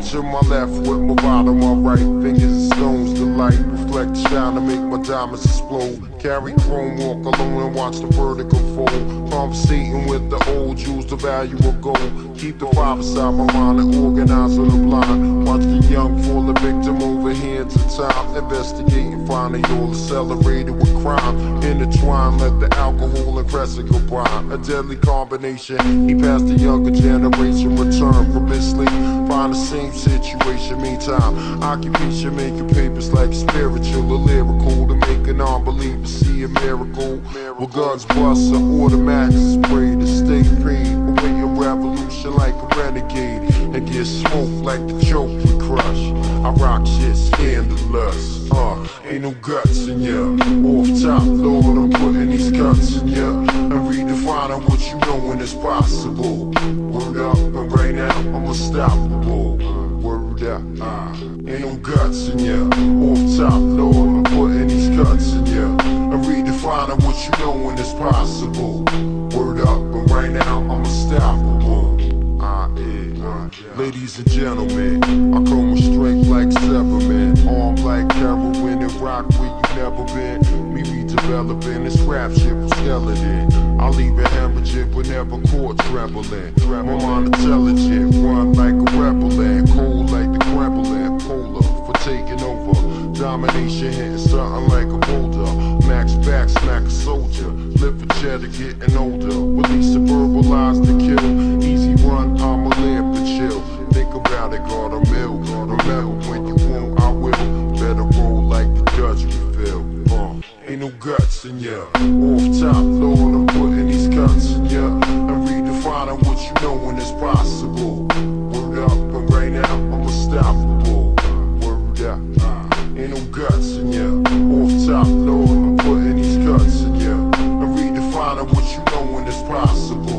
picture my left with my bottom, my right. Fingers and stones, the light reflect, shine to make my diamonds explode. Carry chrome, walk alone and watch the vertical fold. Conversating with the old Jews, the value of gold. Keep the five beside my mind and organize on the blind. Watch the young fall a victim over hands of time. Investigating, finding all accelerated with crime. Intertwine, let the alcohol and crescent combine. A deadly combination, he passed the younger generation. Return from his sleep, find the same situation. Meantime, occupation making papers like spiritual or lyrical. To make a non-believer see a miracle. With guns bust, automatics spray to stay paid. Away a revolution like a renegade. And get smoked like the choke we crush. I rock shit scandalous. Ain't no guts in ya. Off top, Lord, I'm putting these guts in ya. And redefining what you know when it's possible. Word up, and right now I'm unstoppable. Word up, ain't no guts in ya. Off top, Lord, I'm putting these guts in ya. And redefining what you know when it's possible. Word up, and right now I'm unstoppable. Ladies and gentlemen, I come with strength like Severman. Armed like heroin and rock where you never been. Me redeveloping this rap shit from skeleton. I leave it hemorrhaging but never caught trembling. My mind intelligent, run like a rebel and cold like the Kremlin. Polar for taking over. Domination hitting something like a boulder. Max back, smack a soldier. Live for cheddar, getting older. Release a verbalize to kill. Easy run, I'm a lamp to chill. Think about it, got a mill. Remember when you won't, I will. Better roll like the judge we feel. Ain't no guts in ya. Off top, Lord, I'm putting these guts in ya. And redefining what you know when it's possible. Word up, and right now I'm unstoppable. Word up, ain't no guts in ya. Off top, Lord, I'm putting these guts in ya. And redefining what you know when it's possible.